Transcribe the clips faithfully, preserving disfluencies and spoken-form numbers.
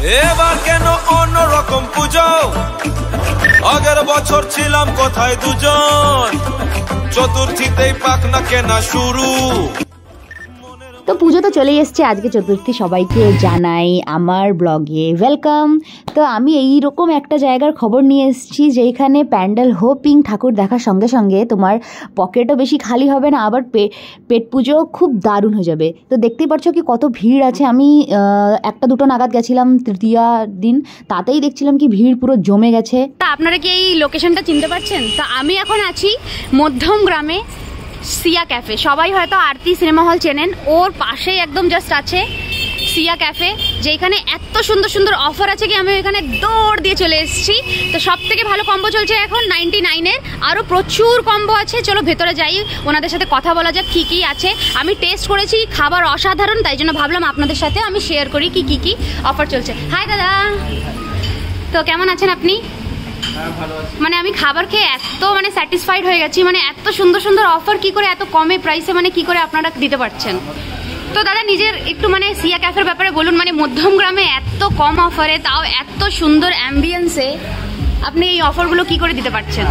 এবার কেন অন্যরকম পুজো, আগের বছর ছিলাম কোথায় দুজন, চতুর্থীতেই পাখনা কেনা শুরু। তো পুজো তো চলেই এসছে, আজকে চতুর্থী, সবাইকে জানাই আমার ব্লগে ওয়েলকাম। তো আমি এই রকম একটা জায়গার খবর নিয়ে এসেছি যেখানে প্যান্ডেল হোপিং ঠাকুর দেখার সঙ্গে সঙ্গে তোমার পকেটও বেশি খালি হবে না, আবার পেট পুজো খুব দারুণ হয়ে যাবে। তো দেখতেই পাচ্ছ কি কত ভিড় আছে। আমি একটা দুটো নাগাদ গেছিলাম তৃতীয়া দিন, তাতেই দেখছিলাম কি ভিড় পুরো জমে গেছে। তা আপনারা কি এই লোকেশনটা চিনতে পারছেন? তো আমি এখন আছি মধ্যম গ্রামে সিয়া ক্যাফে। সবাই হয়তো আরতি সিনেমা হল চেনেন, ওর পাশেই একদম জাস্ট আছে সিয়া ক্যাফে, যেখানে এত সুন্দর সুন্দর অফার আছে কি আমি এখানে দৌড় দিয়ে চলে এসেছি। তো সব থেকে ভালো কম্বো চলছে এখন নাইনটি নাইনের, আরও প্রচুর কম্বো আছে। চলো ভেতরে যাই, ওনাদের সাথে কথা বলা যাক কী কী আছে। আমি টেস্ট করেছি, খাবার অসাধারণ, তাই জন্য ভাবলাম আপনাদের সাথে আমি শেয়ার করি কি কী কী অফার চলছে। হাই দাদা, তো কেমন আছেন আপনি? মানে আমি খাবার খেয়ে এত মানে স্যাটিসফাইড হয়ে গেছি, মানে এত সুন্দর সুন্দর অফার কি করে এত কমে প্রাইসে মানে কি করে আপনারা দিতে পারছেন। তো দাদা নিজের একটু মানে সিয়া ক্যাফের ব্যাপারে বলুন, মানে মধ্যম গ্রামে এত কম অফারে তাও এত সুন্দর অ্যাম্বিয়েন্সে আপনি এই অফারগুলো কি করে দিতে পারছেন?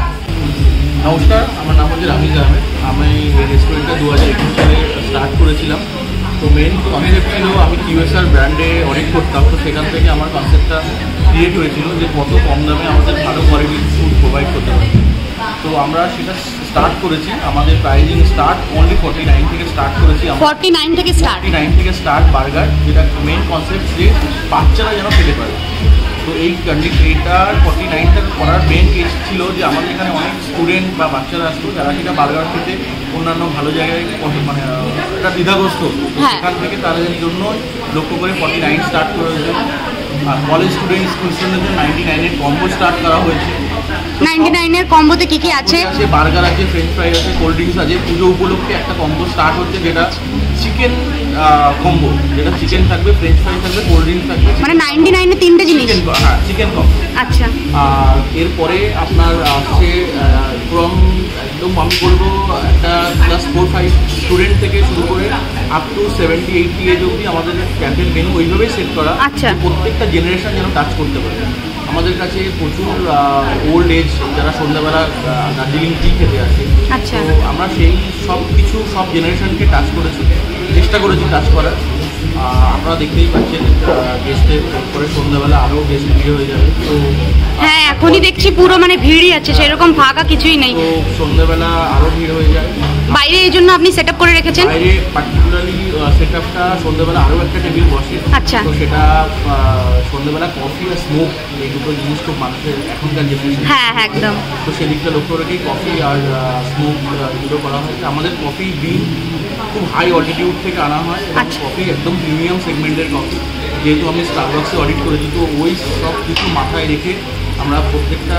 নমস্কার, আমার নাম হচ্ছে রামিজ আহমেদ। আমি এই রেস্টুরেন্টটা দু হাজার একুশ সালে স্টার্ট করেছিলাম। তো মেন কনসেপ্ট ছিল আমি কিউএসআর ব্র্যান্ডে অনেক করতাম, তো সেখান থেকে আমার কনসেপ্টটা ক্রিয়েট হয়েছিল যে কত কম দামে আমাদের ভালো কোয়ালিটির ফুড প্রোভাইড করতে পারি। তো আমরা সেটা স্টার্ট করেছি, আমাদের pricing start only forty nine থেকে স্টার্ট করেছি। ফর্টি নাইন থেকে স্টার্ট ফর্টি নাইন থেকে স্টার্ট বার্গার, যেটা মেন কনসেপ্ট যে বাচ্চারা যেন খেতে পারে। তো এই কন্ডিশন এইটার ফর্টি নাইনটা করার মেন কেস ছিল যে আমাদের এখানে অনেক স্টুডেন্ট বা বাচ্চারা আসতো যারা কিনা বার্গার খেতে অন্যান্য ভালো জায়গায় মানে একটা দ্বিধাগ্রস্ত, সেখান থেকে তাদের জন্য লক্ষ্য করে ফর্টি নাইন স্টার্ট করা হয়েছে। আর কলেজ স্টুডেন্ট স্কুল স্টুডেন্টের জন্য নাইনটি নাইনের কম্বো স্টার্ট করা হয়েছে। নাইনটি নাইনের কম্বোতে কি কি আছে? আছে বার্গার আছে, ফ্রেঞ্চ ফ্রাই আছে, কোল্ড ড্রিঙ্কস আছে। পুজো উপলক্ষে একটা কম্বো স্টার্ট হচ্ছে যেটা চিকেন কম্বো, যেটা চিকেন থাকবে, ফ্রেঞ্চ ফ্রাই থাকবে, কোল্ড ড্রিঙ্কস থাকবে, মানে নাইনটি নাইনে তিনটে জিনিস। হ্যাঁ, চিকেন কম্বো। আচ্ছা, আর এরপরে আপনার আসছে ফ্রম একদম আমি বলবো একটা ক্লাস ফোর ফাইভ স্টুডেন্ট থেকে শুরু করে up to seventy eighty age অবধি আমাদের ক্যাফের মেনু ওইভাবেই সেট করা। আচ্ছা, প্রত্যেকটা জেনারেশন যেন টাচ করতে পারে। আমাদের কাছে প্রচুর ওল্ড এজ যারা সন্ধ্যাবেলা দার্জিলিং টি খেতে আসে। আচ্ছা, তো আমরা সেই সব কিছু সব জেনারেশনকে টাচ করেছি, চেষ্টা করেছি টাচ করার। আপনারা দেখতেই পাচ্ছেন গেস্টের পরে সন্ধ্যাবেলা আরও গেস্ট ভিড় হয়ে যাবে। তো হ্যাঁ এখনই দেখছি পুরো মানে ভিড়ই আছে, সেরকম ফাঁকা কিছুই নেই। তো সন্ধ্যাবেলা আরও ভিড় হয়ে যায়। বাইরে এই জন্য আপনি সেট আপ করে রেখেছেন? বাইরে পার্টিকুলারলি সেট আপটা সন্ধ্যাবেলা আরও একটা টেবিল বসে। আচ্ছা, তো সেটা সন্ধ্যাবেলা কফি আর স্মোক, এই দুটো জিনিস খুব মানুষের এখনকার জেনারেশন। হ্যাঁ হ্যাঁ একদম। তো সেদিকটা লক্ষ্য রেখেই কফি আর স্মোক দুটো করা হয়েছে। আমাদের কফি বিন খুব হাই অল্টিটিউড থেকে আনা হয়। কফি একদম প্রিমিয়াম সেগমেন্টের কফি, যেহেতু আমি স্টারবাক্সে অডিট করেছি, তো ওই সব কিছু মাথায় রেখে আমরা প্রত্যেকটা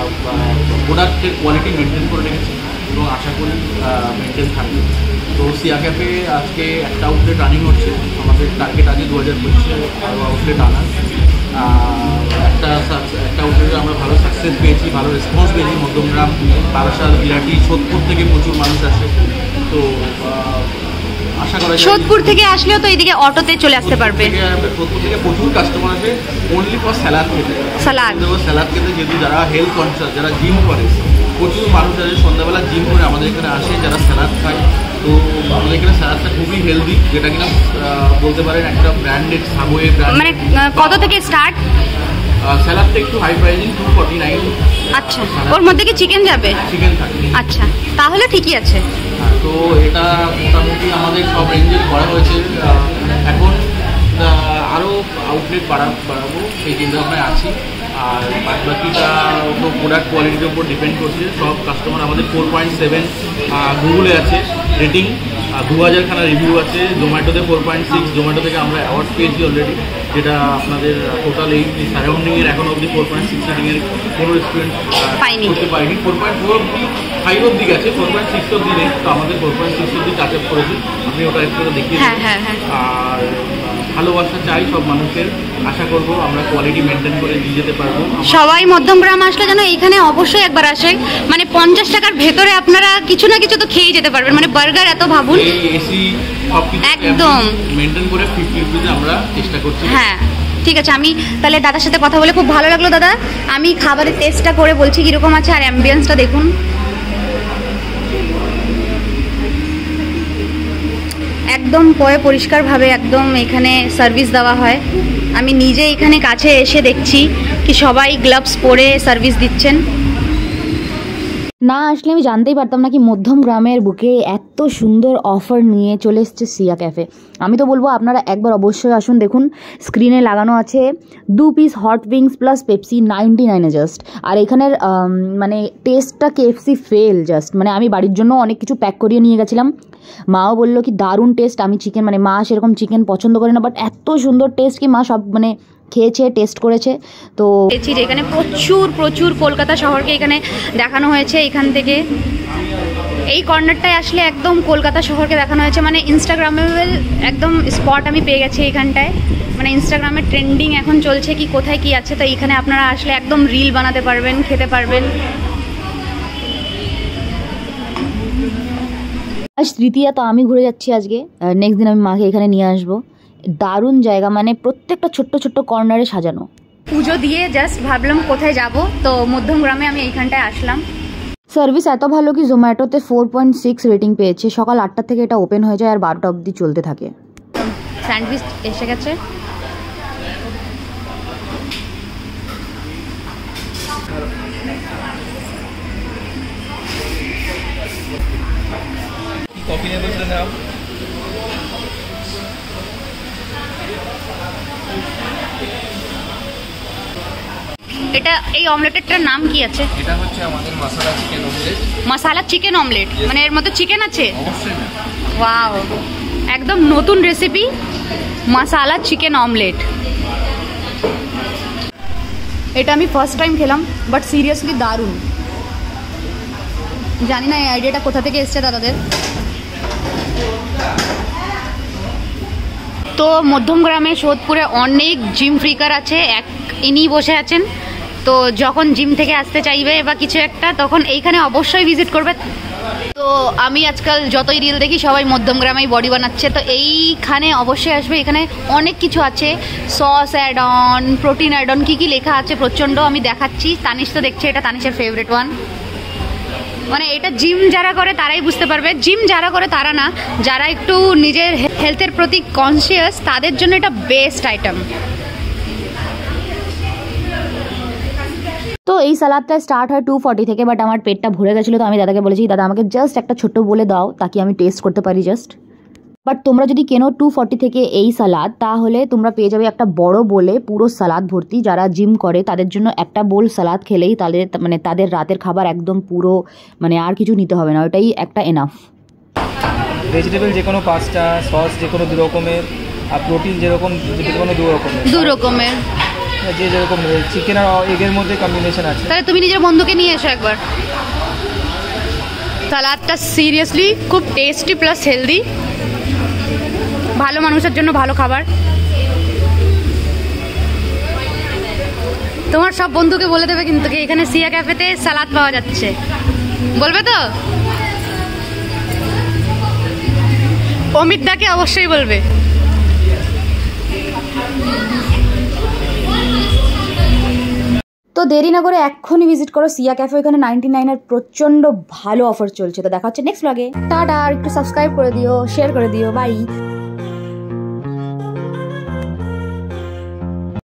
প্রোডাক্টের কোয়ালিটি মেনটেন করে রেখেছি এবং আশা করি মেনটেন থাকবে। তো সিয়া ক্যাফে আজকে একটা আউটলেট রানিং হচ্ছে, আমাদের টার্গেট আছে দু হাজার পঁচিশে আরও আউটলেট আনার। একটা একটা আউটলেটে আমরা ভালো সাকসেস পেয়েছি, ভালো রেসপন্স পেয়েছি। মধ্যমগ্রাম, বারাসাত, বিরাটি, সোদপুর থেকে প্রচুর মানুষ আসে। তো আশা করা যায় সোদপুর থেকে আসলেও তো এইদিকে অটোতে চলে আসতে পারবে। সোদপুর থেকে প্রচুর কাস্টমার আসে অনলি ফর স্যালাড খেতে। স্যালাড স্যালাড খেতে যেহেতু যারা হেলথ কনসিয়াস, যারা জিম করে, প্রচুর মানুষ আছে সন্ধ্যাবেলা জিম করে আমাদের এখানে আসে যারা স্যালাড খায়। তো আমাদের এখানে স্যালাডটা খুবই হেলদি, যেটা কিনা বলতে পারেন একটা ব্র্যান্ডেড সাবওয়ে ব্র্যান্ড। মানে কত থেকে স্টার্ট? স্যালাডটা একটু high pricing, two forty nine. আচ্ছা, ওর মধ্যে কি চিকেন যাবে? চিকেন থাকবে। আচ্ছা, তাহলে ঠিকই আছে। তো এটা মোটামুটি আমাদের সব রেঞ্জের করা হয়েছে। এখন আরও আউটলেট বাড়া বাড়াবো সেই চিন্তাভাবনায় আছি। আর বাদ বাকিটা তো প্রোডাক্ট কোয়ালিটির উপর ডিপেন্ড করছে। সব কাস্টমার আমাদের ফোর পয়েন্ট সেভেন গুগলে আছে রেটিং, দু হাজারখানা রিভিউ আছে। জোম্যাটোতে ফোর পয়েন্ট সিক্স, জোম্যাটো থেকে আমরা অ্যাওয়ার্ড পেয়েছি অলরেডি, যেটা আপনাদের টোটাল এই সারাউন্ডিংয়ের এখন অবধি ফোর পয়েন্ট সিক্স রেটিংয়ের কোনো রেস্টুরেন্ট করতে পারিনি। ফোর পয়েন্ট ফোর অব্দি ফাইভ অব্দি গেছে, ফোর পয়েন্ট সিক্স অব্দি নেই। তো আমাদের ফোর পয়েন্ট সিক্স অব্দি টাচ আপ করেছি, আপনি ওটা একটু দেখিয়ে। আর ভালোবাসা চাই সব মানুষের, আশা করবো আমরা কোয়ালিটি মেনটেন করে দিয়ে যেতে পারবো। সবাই মধ্যমগ্রাম আসলে যেন এখানে অবশ্যই একবার আসে। মানে পঞ্চাশ টাকার ভেতরে আপনারা কিছু না কিছু তো খেয়ে যেতে পারবেন। মানে বার্গার এত ভাবুন, এসি সব কিছু একদম মেনটেন করে ফিফটি রুপিজে আমরা চেষ্টা করছি। হ্যাঁ ঠিক আছে, আমি তাহলে দাদার সাথে কথা বলে খুব ভালো লাগলো দাদা। আমি খাবারের টেস্টটা করে বলছি কীরকম আছে, আর অ্যাম্বিয়েন্সটা দেখুন। একদম পয়ে পরিষ্কারভাবে একদম এখানে সার্ভিস দেওয়া হয়। আমি নিজে এখানে কাছে এসে দেখছি কি সবাই গ্লাভস পরে সার্ভিস দিচ্ছেন। না আসলে আমি জানতেই পারতাম না কি মধ্যম গ্রামের বুকে এত সুন্দর অফার নিয়ে চলে এসছে সিয়া ক্যাফে। আমি তো বলবো আপনারা একবার অবশ্যই আসুন। দেখুন স্ক্রিনে লাগানো আছে দু piece hot wings plus Pepsi ninety নাইনে জাস্ট। আর এখানের মানে টেস্টটা কেএফসি ফেল জাস্ট। মানে আমি বাড়ির জন্য অনেক কিছু প্যাক করিয়ে নিয়ে গেছিলাম, মাও বললো কি দারুণ টেস্ট। আমি চিকেন মানে মা সেরকম চিকেন পছন্দ করে না, বাট এত সুন্দর টেস্ট কি মা সব মানে খেয়েছে, টেস্ট করেছে। তো এখানে প্রচুর প্রচুর কলকাতা শহরকে এখানে দেখানো হয়েছে। এখান থেকে এই কর্নারটায় আসলে একদম কলকাতা শহরকে দেখানো হয়েছে। মানে ইনস্টাগ্রামেবল একদম স্পট আমি পেয়ে গেছি এইখানটায়। মানে ইনস্টাগ্রামে ট্রেন্ডিং এখন চলছে কি কোথায় কি আছে, তো এইখানে আপনারা আসলে একদম রিল বানাতে পারবেন, খেতে পারবেন। আজ তৃতীয়া, তো আমি ঘুরে যাচ্ছি আজকে। নেক্সট দিন আমি মাকে এখানে নিয়ে আসবো। দারুণ জায়গা, মানে প্রত্যেকটা ছোট্ট ছোট্ট কর্নারে সাজানো। পুজো দিয়ে জাস্ট ভাবলাম কোথায় যাব, তো মধ্যম গ্রামে আমি এইখানটায় আসলাম। সার্ভিস এত ভালো কি জোম্যাটোতে ফোর পয়েন্ট সিক্স রেটিং পেয়েছে। সকাল আটটা থেকে এটা ওপেন হয়ে যায় আর বারোটা অবধি চলতে থাকে। স্যান্ডউইচ এসে গেছে। কফি নেবে বলছিলেন না? এটা এই অমলেটেরটার নাম কি আছে? এটা হচ্ছে আমাদের masala chicken omelette. Masala chicken omelette, মানে এর মধ্যে চিকেন আছে? অবশ্যই না। ওয়াও, একদম নতুন রেসিপি মশলা চিকেন অমলেট। এটা আমি ফার্স্ট টাইম খেলাম, বাট সিরিয়াসলি দারুণ। জানি না এই আইডিয়াটা কোথা থেকে এসছে দাদাদের। তো মধ্যম গ্রামে সোদপুরে অনেক জিম ফ্রিকার আছে। এক ইনি বসে আছেন, তো যখন জিম থেকে আসতে চাইবে বা কিছু একটা, তখন এইখানে অবশ্যই ভিজিট করবে। তো আমি আজকাল যতই রিল দেখি সবাই মধ্যম গ্রামেই বডি বানাচ্ছে, তো এইখানে অবশ্যই আসবে। এখানে অনেক কিছু আছে, sauce add on, protein add on, কী কী লেখা আছে প্রচণ্ড। আমি দেখাচ্ছি, তানিশ তো দেখছে, এটা তানিশের ফেভারিট ওয়ান। মানে এটা জিম যারা করে তারাই বুঝতে পারবে, জিম যারা করে তারা না, যারা একটু নিজের হেলথের প্রতি কনসিয়াস তাদের জন্য এটা বেস্ট আইটেম। তো এই সালাদটা স্টার্ট হয় টু ফর্টি থেকে, বাট আমার পেটটা ভরে গেছিলো, তো আমি দাদাকে বলেছি দাদা আমাকে জাস্ট একটা ছোট্ট বলে দাও তাকে আমি টেস্ট করতে পারি জাস্ট। বাট তোমরা যদি কেনো টু ফর্টি থেকে এই সালাদ, তাহলে তোমরা পেয়ে যাবে একটা বড় বোলে পুরো সালাদ ভর্তি। যারা জিম করে তাদের জন্য একটা বোল সালাদ খেলেই তাদের মানে তাদের রাতের খাবার একদম পুরো, মানে আর কিছু নিতে হবে না, ওটাই একটা এনাফ। ভেজিটেবল যে কোনো পাঁচটা, সস যে কোনো দু রকমের, আর প্রোটিন যেরকম যে কোনো দু রকমের দু রকমের যে যেরকম চিকেন আর এগের মধ্যে কম্বিনেশন আছে। তাহলে তুমি নিজের বন্ধুকে নিয়ে এসো একবার। সালাদটা সিরিয়াসলি খুব টেস্টি প্লাস হেলদি, ভালো মানুষের জন্য ভালো খাবার। তোমার সব বন্ধুকে বলে দেবে কিন্তু এখানে সিয়া ক্যাফেতে সালাদ পাওয়া যাচ্ছে, বলবে তো? অমিত দাকে অবশ্যই বলবে। তো দেরি না করে এক্ষুনি ভিজিট করো সিয়া ক্যাফে। এখানে নাইনটি নাইনের প্রচণ্ড ভালো অফার চলছে। তো দেখা হচ্ছে নেক্সট ব্লগে। টাটা, আর একটু সাবস্ক্রাইব করে দিও, শেয়ার করে দিও, বাই।